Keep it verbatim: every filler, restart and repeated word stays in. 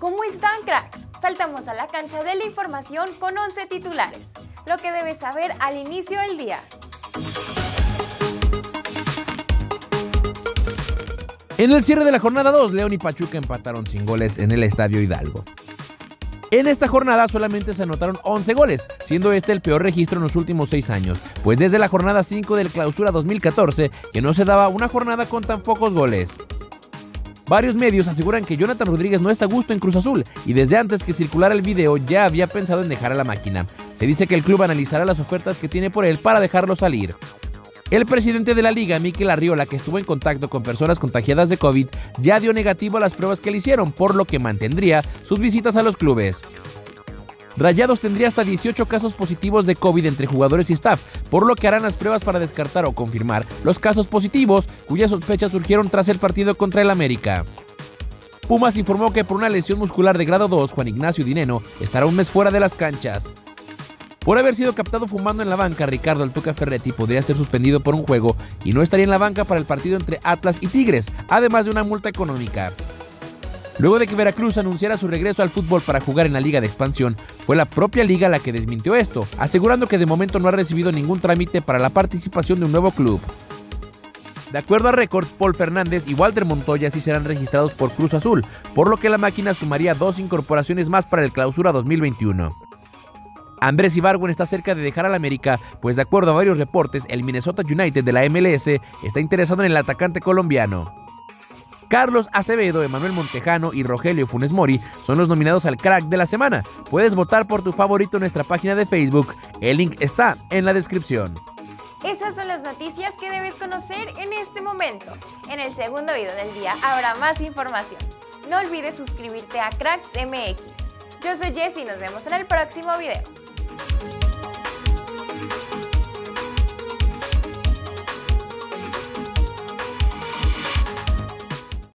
¿Cómo están, cracks? Saltamos a la cancha de la información con once titulares, lo que debes saber al inicio del día. En el cierre de la jornada dos, León y Pachuca empataron sin goles en el Estadio Hidalgo. En esta jornada solamente se anotaron once goles, siendo este el peor registro en los últimos seis años, pues desde la jornada cinco del Clausura dos mil catorce que no se daba una jornada con tan pocos goles. Varios medios aseguran que Jonathan Rodríguez no está a gusto en Cruz Azul y desde antes que circulara el video ya había pensado en dejar a la máquina. Se dice que el club analizará las ofertas que tiene por él para dejarlo salir. El presidente de la liga, Mikel Arriola, que estuvo en contacto con personas contagiadas de COVID, ya dio negativo a las pruebas que le hicieron, por lo que mantendría sus visitas a los clubes. Rayados tendría hasta dieciocho casos positivos de COVID entre jugadores y staff, por lo que harán las pruebas para descartar o confirmar los casos positivos, cuyas sospechas surgieron tras el partido contra el América. Pumas informó que por una lesión muscular de grado dos, Juan Ignacio Dineno estará un mes fuera de las canchas. Por haber sido captado fumando en la banca, Ricardo El Tuca Ferretti podría ser suspendido por un juego y no estaría en la banca para el partido entre Atlas y Tigres, además de una multa económica. Luego de que Veracruz anunciara su regreso al fútbol para jugar en la Liga de Expansión, fue la propia liga la que desmintió esto, asegurando que de momento no ha recibido ningún trámite para la participación de un nuevo club. De acuerdo a Record, Paul Fernández y Walter Montoya sí serán registrados por Cruz Azul, por lo que la máquina sumaría dos incorporaciones más para el Clausura dos mil veintiuno. Andrés Ibargüen está cerca de dejar al América, pues de acuerdo a varios reportes, el Minnesota United de la M L S está interesado en el atacante colombiano. Carlos Acevedo, Emanuel Montejano y Rogelio Funes Mori son los nominados al crack de la semana. Puedes votar por tu favorito en nuestra página de Facebook, el link está en la descripción. Esas son las noticias que debes conocer en este momento. En el segundo video del día habrá más información. No olvides suscribirte a Cracks M X. Yo soy Jessy y nos vemos en el próximo video.